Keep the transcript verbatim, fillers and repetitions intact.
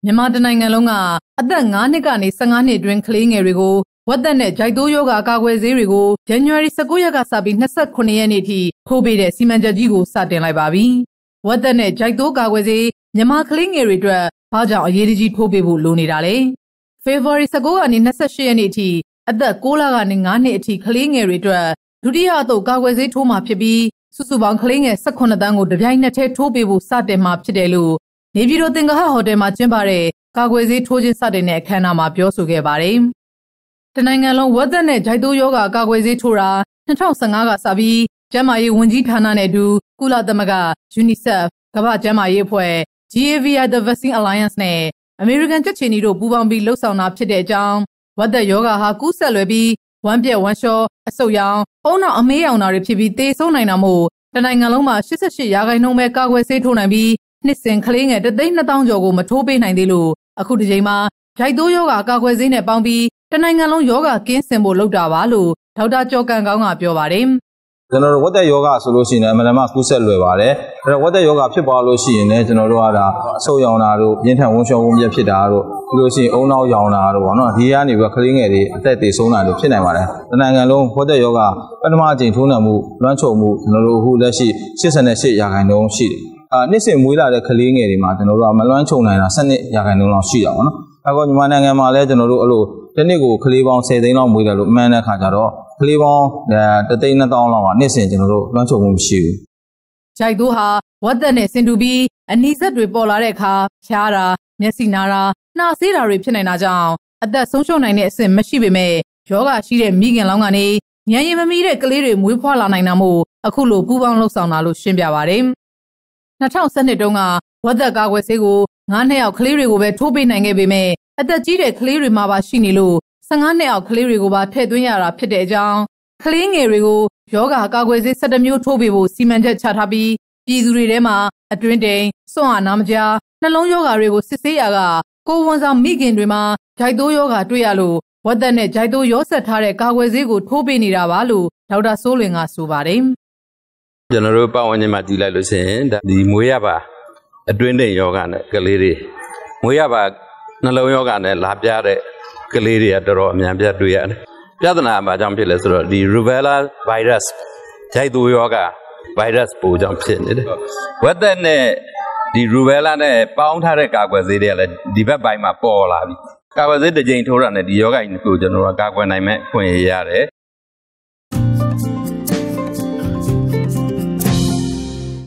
မြန်မာတနိုင်ငံလုံးကအသက်၅နှစ်ကနေ၁၅နှစ်အတွင်းကလေးငယ်တွေကိုဝက်သက်နဲ့ဂျိုက်တိုးယောဂအကာအကွယ်ဆေးတွေကိုဇန်နဝါရီ၁၉ရက်ကစပြီး၂၈ရက်နေ့ထိထိုးပေးတဲ့စီမံချက်ကြီးကိုစတင်လိုက်ပါပြီ။ဝက်သက်နဲ့ဂျိုက်တိုးကာကွယ်ဆေးမြန်မာကလေးငယ်တွေအတွက်ဘာကြောင့်အရေးကြီးထိုးပေးဖို့လိုနေတာလဲ။ဖေဖော်ဝါရီ၁၉ကနေ၂၈ရက်နေ့ထိအသက်၉လကနေ၅နှစ်အထိကလေးငယ်တွေအတွက်ဒုတိယအသုတ်ကာကွယ်ဆေးထိုးမှာဖြစ်ပြီးစုစုပေါင်းကလေးငယ်၁၈တန်းကိုတပြိုင်နက်တည်းထိုးပေးဖို့စတင်မှာဖြစ်တယ်လို့နေပြည်တော်သင်္ဂဟဟိုတယ်မှာကျင်းပတဲ့ကာကွယ်ဆေးထိုးခြင်းစတင်တဲ့အခမ်းအနားမှာပြောဆိုခဲ့ပါတယ်။တနိုင်ငံလုံးဝက်သက်နဲ့ဂျိုက်တိုးယောဂအကာအကွယ်ဆေးထိုးတာ၂၀၁၅ကစပြီးကျန်းမာရေးဝန်ကြီးဌာနနဲ့အတူကုလသမဂ္ဂ UNICEF ကမ္ဘာ့ကျန်းမာရေးအဖွဲ့ G A V I The Vaccine Alliance နဲ့အမေရိကန်ကြက်ချီနီတို့ပူးပေါင်းပြီးလှုပ်ဆောင်တာဖြစ်တဲ့အကြောင်းဝက်သက်ယောဂဟာကူးစက်လွယ်ပြီးဝမ်းပြက်ဝမ်းလျှောအဆုတ်ရောင်အုံနောက်အမေးရောင်တာတွေဖြစ်ပြီးသေဆုံးနိုင်တာမို့တနိုင်ငံလုံးမှာ၈၈ရာခိုင်နှုန်းပဲကာကွယ်ဆေးထိုးနိုင်ပြီးနှစ်စဉ်ကလေးငယ်တသိန်းနှစ်သောင်းကျော်ကိုမထိုးပေးနိုင်သေးလို့အခုဒီချိန်မှာဂျိုက်တိုးယောဂကာကွယ်ဆေးနဲ့ပေါင်းပြီးတနိုင်ငံလုံးယောဂကင်းစင်ဖို့လုပ်တာပါလို့ဒေါက်တာကျော်ကန်ကောင်းကပြောပါတယ်ကျွန်တော်တို့ဝက်သက်ယောဂဆိုလို့ရှိရင်အမှန်တမ်းကူးဆက်လွယ်ပါတယ်အဲ့တော့ဝက်သက်ယောဂဖြစ်သွားလို့ရှိရင်လည်းကျွန်တော်တို့ကဒါအဆုတ်ရောင်တာတို့ပြင်းထန်ဝန်းလျှောဝန်းပြက်ဖြစ်တာတို့ပြီးလို့ရှိရင်အုံနောက်ရောင်တာတို့ပေါ့နော်ဒီကနေပြီးကလေးငယ်တွေအသက်သေဆုံးတာတို့ဖြစ်နိုင်ပါတယ်တနိုင်ငံလုံးဝက်သက်ယောဂပထမအကြိမ်ထိုးနှံမှုလွှမ်းခြုံမှုကျွန်တော်တို့အခုလက်ရှိ၈၈ရာခိုင်နှုန်းရှိတယ်အာနှစ်စဉ်မွေးလာတဲ့ကလေးငယ်တွေမှာကျွန်တော်တို့ကမလွှမ်းခြုံနိုင်တာ၁၂ရာခိုင်နှုန်းလောက်ရှိတာပေါ့နော်အခုမြန်မာနိုင်ငံမှာလည်းကျွန်တော်တို့အဲ့လိုတစ်နှစ်ကိုကလေးပေါင်း၁၀သိန်းလောက်မွေးတယ်လို့အမှန်တဲ့ခါကျတော့ကလေးပေါင်းတသိန်းနှစ်သောင်းလောက်ကနှစ်စဉ်ကျွန်တော်တို့လွှမ်းခြုံမှုမရှိဘူး။ဂျိုက်တိုးဟာဝက်သက်နဲ့ဆင်တူပြီးအနီးစက်တွေပေါ်လာတဲ့အခါဖျားတာမျက်စိနာတာနှာစေးတာတွေဖြစ်နိုင်တာကြောင့်အသက်ဆုံးရှုံးနိုင်တဲ့အဆင့်မရှိပေမဲ့ယောဂရှိတဲ့မိခင်လောင်းကနေဉာဏ်ရည်မမီတဲ့ကလေးတွေမွေးဖွားလာနိုင်တာမို့အခုလိုပူးပေါင်းလှုပ်ဆောင်တာလို့ရှင်းပြပါတယ်။၂၀၁၂တုန်းကဝက်သက်ကာကွယ်ဆေးကို၅နှစ်အောက်ကလေးတွေကိုပဲထိုးပေးနိုင်ခဲ့ပေမဲ့အသက်ကြီးတဲ့ကလေးတွေမှာပါရှိနေလို့၁၅နှစ်အောက်ကလေးတွေကိုပါထည့်သွင်းရတာဖြစ်တဲ့အကြောင်းကလေးငယ်တွေကိုယောဂကာကွယ်ဆေး၁၁မျိုးထိုးပေးဖို့စီမံချက်ချထားပြီးပြည်သူတွေထဲမှာအတွင်းတိမ်စွန့်အားနာမကြားနှလုံးယောဂတွေကိုစစ်ဆေးရကကိုယ်ဝန်ဆောင်မိခင်တွေမှာဂျိုက်တိုးယောဂတွေ့ရလို့ဝက်သက်နဲ့ဂျိုက်တိုးရောဆက်ထားတဲ့ကာကွယ်ဆေးကိုထိုးပေးနေတာပါလို့ဒေါက်တာစိုးလွင်ကဆိုပါတယ်ကျွန်တော်တို့ပတ်ဝန်းကျင်မှာကြည့်လိုက်လို့ရှိရင်ဒီမွေးရပါအတွင်းတိမ်ယောဂနဲ့ကလေးတွေမွေးရပါနှလုံးယောဂနဲ့လာပြတဲ့ကလေးတွေကတော်တော်အများပြတွေ့ရတယ်ပြဿနာဘာကြောင့်ဖြစ်လဲဆိုတော့ဒီ Rubella virus ဂျိုက်တိုးယောဂ virus ပိုးကြောင့်ဖြစ်နေတယ်ဝက်သက်နဲ့ဒီ Rubella နဲ့ပေါင်းထားတဲ့ကာကွယ်ဆေးတွေကလည်းဒီဘက်ပိုင်းမှာပေါ်လာပြီကာကွယ်ဆေးတစ်ကြိမ်ထိုးတာနဲ့ဒီယောဂကိုကျွန်တော်တို့ကာကွယ်နိုင်မဲ့ခွင့်ရရတယ်